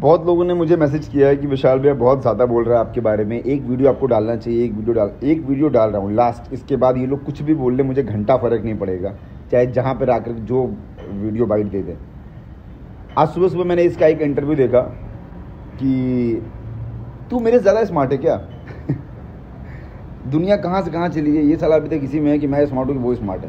बहुत लोगों ने मुझे मैसेज किया है कि विशाल भैया बहुत ज़्यादा बोल रहा है आपके बारे में, एक वीडियो आपको डालना चाहिए, एक वीडियो डाल रहा हूँ लास्ट। इसके बाद ये लोग कुछ भी बोल ले, मुझे घंटा फ़र्क नहीं पड़ेगा, चाहे जहाँ पर आकर जो वीडियो बाइट दे दे। आज सुबह सुबह मैंने इसका एक इंटरव्यू देखा कि तू मेरे से ज़्यादा स्मार्ट है क्या? दुनिया कहाँ से कहाँ चली गई, ये साला अभी तक इसी में है कि मैं स्मार्ट हूँ कि वो स्मार्ट है।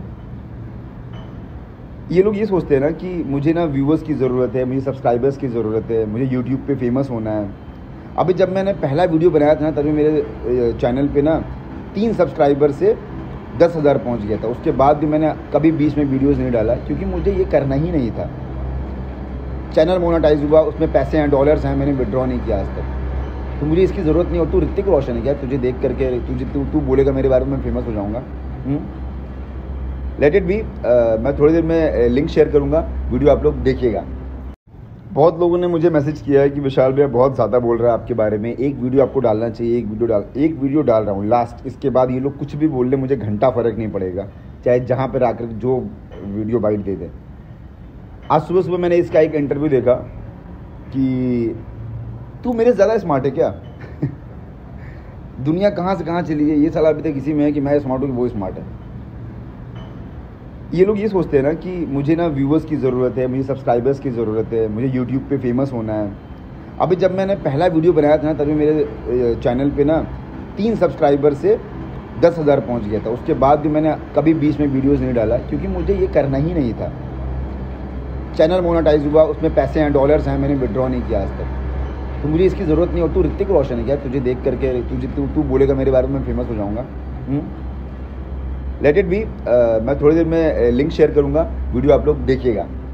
ये लोग ये सोचते हैं ना कि मुझे ना व्यूवर्स की ज़रूरत है, मुझे सब्सक्राइबर्स की ज़रूरत है, मुझे यूट्यूब पे फेमस होना है। अभी जब मैंने पहला वीडियो बनाया था ना, तभी मेरे चैनल पे ना 3 सब्सक्राइबर से 10,000 पहुंच गया था। उसके बाद भी मैंने कभी बीच में वीडियोस नहीं डाला, क्योंकि मुझे ये करना ही नहीं था। चैनल मोनेटाइज हुआ, उसमें पैसे हैं, डॉलर्स हैं, मैंने विड्रॉ नहीं किया आज तक। तो मुझे इसकी ज़रूरत नहीं। और तू ऋतिक रोशन है क्या? तुझे देख करके तू बोलेगा मेरे बारे में फेमस हो जाऊँगा? Let it be. मैं थोड़ी देर में लिंक शेयर करूंगा, वीडियो आप लोग देखिएगा। बहुत लोगों ने मुझे मैसेज किया है कि विशाल भैया बहुत ज़्यादा बोल रहा है आपके बारे में, एक वीडियो आपको डालना चाहिए, एक वीडियो डाल रहा हूँ लास्ट। इसके बाद ये लोग कुछ भी बोल ले, मुझे घंटा फ़र्क नहीं पड़ेगा, चाहे जहाँ पर आकर जो वीडियो बाइट दे दे। आज सुबह सुबह मैंने इसका एक इंटरव्यू देखा कि तू मेरे से ज़्यादा स्मार्ट है क्या? दुनिया कहाँ से कहाँ चली गई, ये साला अभी तक इसी में है कि मैं स्मार्ट हूँ कि वो स्मार्ट है। ये लोग ये सोचते हैं ना कि मुझे ना व्यूवर्स की ज़रूरत है, मुझे सब्सक्राइबर्स की ज़रूरत है, मुझे यूट्यूब पे फेमस होना है। अभी जब मैंने पहला वीडियो बनाया था ना, तभी मेरे चैनल पे ना 3 सब्सक्राइबर से 10,000 पहुंच गया था। उसके बाद भी मैंने कभी बीच में वीडियोस नहीं डाला, क्योंकि मुझे ये करना ही नहीं था। चैनल मोनेटाइज हुआ, उसमें पैसे हैं, डॉलर्स हैं, मैंने विड्रॉ नहीं किया आज तक। तो मुझे इसकी ज़रूरत नहीं। और तू ऋतिक रोशन है क्या? तुझे देख करके तू बोलेगा मेरे बारे में फेमस हो जाऊँगा? Let it be. मैं थोड़ी देर में लिंक शेयर करूंगा, वीडियो आप लोग देखिएगा।